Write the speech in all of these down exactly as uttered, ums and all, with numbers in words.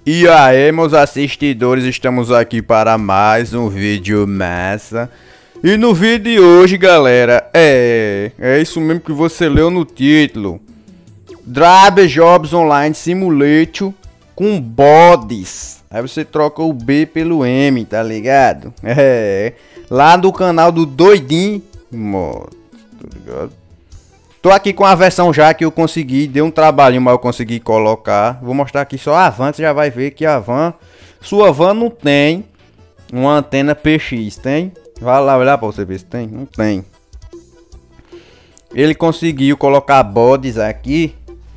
E aí, meus assistidores, estamos aqui para mais um vídeo massa. E no vídeo de hoje, galera, é... É isso mesmo que você leu no título. Drive Jobs Online Simulator com bodes. Aí você troca o B pelo M, tá ligado? É... Lá do canal do Doidinho Mods, tá ligado? Tô aqui com a versão já que eu consegui, deu um trabalhinho, mas eu consegui colocar. Vou mostrar aqui só a van, você já vai ver que a van, sua van não tem uma antena P X, tem? Vai lá olhar pra você ver se tem, não tem. Ele conseguiu colocar bodes aqui.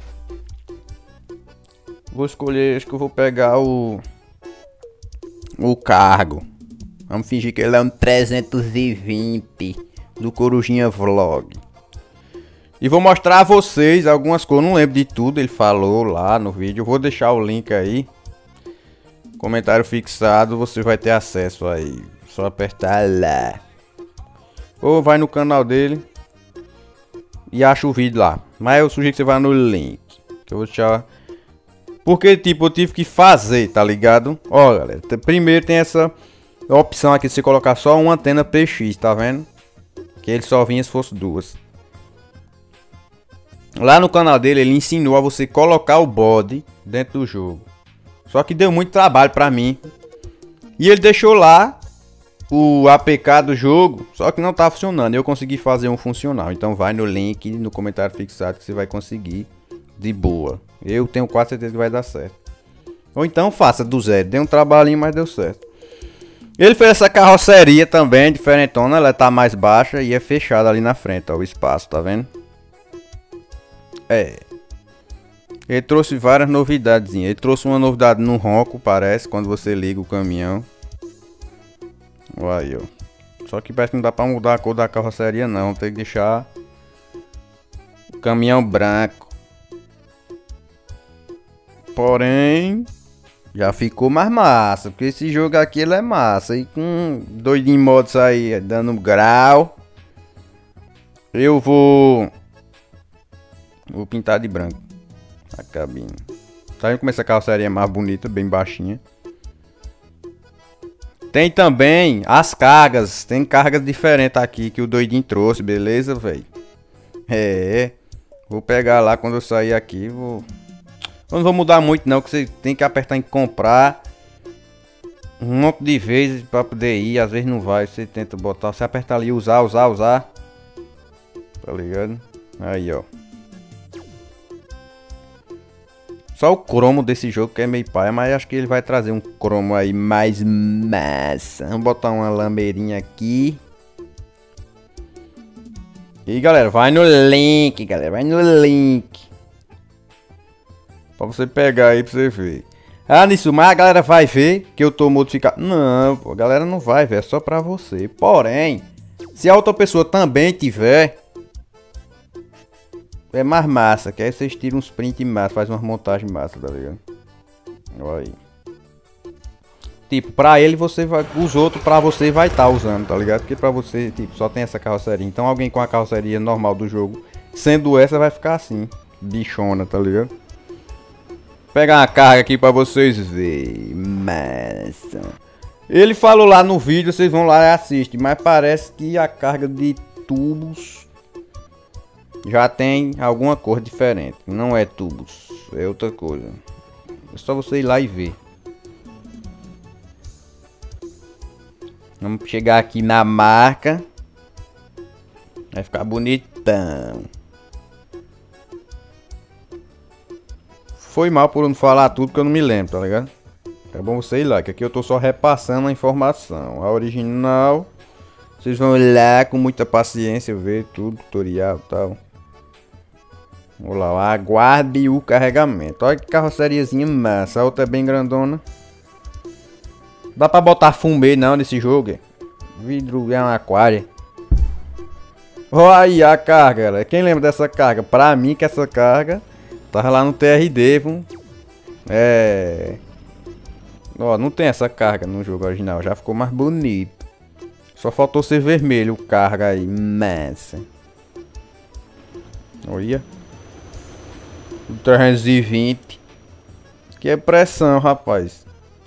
Vou escolher, acho que eu vou pegar o o cargo. Vamos fingir que ele é um trezentos e vinte do Corujinha Vlog. E vou mostrar a vocês algumas coisas, não lembro de tudo, ele falou lá no vídeo. Eu vou deixar o link aí, comentário fixado, você vai ter acesso aí. Só apertar lá. Ou vai no canal dele e acha o vídeo lá. Mas eu sugiro que você vá no link, que eu vou deixar. Porque tipo, eu tive que fazer, tá ligado? Ó galera, primeiro tem essa opção aqui de você colocar só uma antena P X, tá vendo? Que ele só vinha se fosse duas. Lá no canal dele, ele ensinou a você colocar o bode dentro do jogo. Só que deu muito trabalho pra mim. E ele deixou lá o A P K do jogo, só que não tá funcionando. Eu consegui fazer um funcional. Então vai no link, no comentário fixado, que você vai conseguir de boa. Eu tenho quase certeza que vai dar certo. Ou então faça do zero. Deu um trabalhinho, mas deu certo. Ele fez essa carroceria também, diferentona. Ela tá mais baixa e é fechada ali na frente, ó, o espaço, tá vendo? É. Ele trouxe várias novidades. Ele trouxe uma novidade no ronco, parece, quando você liga o caminhão. Olha aí, ó. Só que parece que não dá pra mudar a cor da carroceria, não. Tem que deixar o caminhão branco. Porém, já ficou mais massa. Porque esse jogo aqui ele é massa. E com Doidinho Mods aí dando grau, eu vou... Vou pintar de branco a cabine. Tá vendo como essa carroceria é mais bonita, bem baixinha. Tem também as cargas. Tem cargas diferentes aqui que o Doidinho trouxe, beleza, velho? É. Vou pegar lá quando eu sair aqui. Vou... Eu não vou mudar muito não, que você tem que apertar em comprar um monte de vezes pra poder ir. Às vezes não vai, você tenta botar. Você aperta ali, usar, usar, usar. Tá ligado? Aí, ó. Só o cromo desse jogo que é meio paia, mas acho que ele vai trazer um cromo aí mais massa. Vamos botar uma lameirinha aqui. E galera, vai no link, galera, vai no link. Pra você pegar aí pra você ver. Ah, nisso, mas a galera vai ver que eu tô modificado. Não, pô, a galera não vai ver, é só pra você. Porém, se a outra pessoa também tiver... É mais massa, que aí vocês tiram uns print massa, faz umas montagens massa, tá ligado? Olha aí. Tipo, pra ele você vai, os outros pra você vai estar tá usando, tá ligado? Porque pra você, tipo, só tem essa carroceria. Então alguém com a carroceria normal do jogo, sendo essa, vai ficar assim, bichona, tá ligado? Vou pegar uma carga aqui pra vocês verem. Massa. Ele falou lá no vídeo, vocês vão lá e assistem, mas parece que a carga de tubos já tem alguma cor diferente. Não é tubos, é outra coisa. É só você ir lá e ver. Vamos chegar aqui na marca. Vai ficar bonitão. Foi mal por não falar tudo, porque eu não me lembro, tá ligado? É bom você ir lá, que aqui eu tô só repassando a informação. A original, vocês vão lá com muita paciência ver tudo, tutorial e tal. Vamos lá, aguarde o carregamento. Olha que carroceriazinha massa. A outra é bem grandona. Dá pra botar fumê não nesse jogo. Vidro é um aquário. Olha aí a carga, galera. Quem lembra dessa carga? Pra mim que essa carga tava lá no T R D, viu? É... Ó, não tem essa carga no jogo original. Já ficou mais bonito. Só faltou ser vermelho o carga aí. Massa. Olha. trezentos e vinte. Que é pressão, rapaz.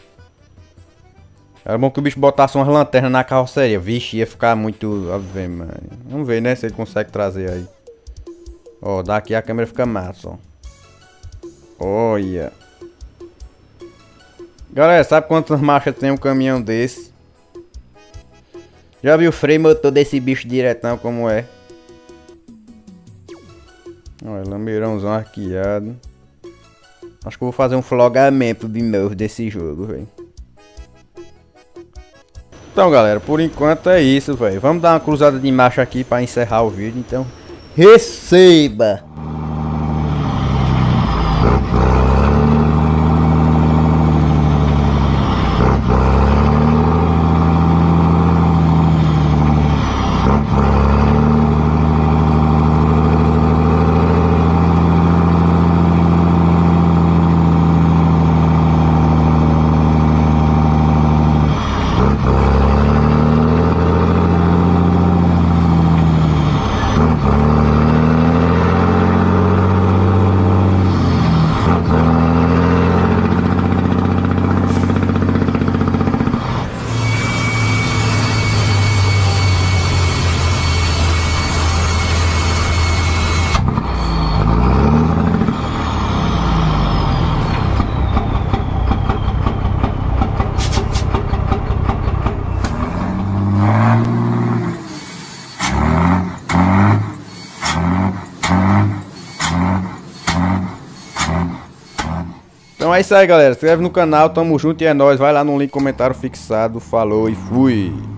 Era bom que o bicho botasse umas lanternas na carroceria. Vixe, ia ficar muito... Ave, mano. Vamos ver, né? Se ele consegue trazer aí. Ó, daqui a câmera fica massa, ó. Olha. Galera, sabe quantas marchas tem um caminhão desse? Já viu o freio motor desse bicho diretão como é? Olha, lambeirãozão arqueado. Acho que eu vou fazer um vlogamento de novo desse jogo, velho. Então, galera, por enquanto é isso, velho. Vamos dar uma cruzada de marcha aqui para encerrar o vídeo, então. Receba! Então é isso aí, galera. Se inscreve no canal, tamo junto e é nóis. Vai lá no link comentário fixado. Falou e fui.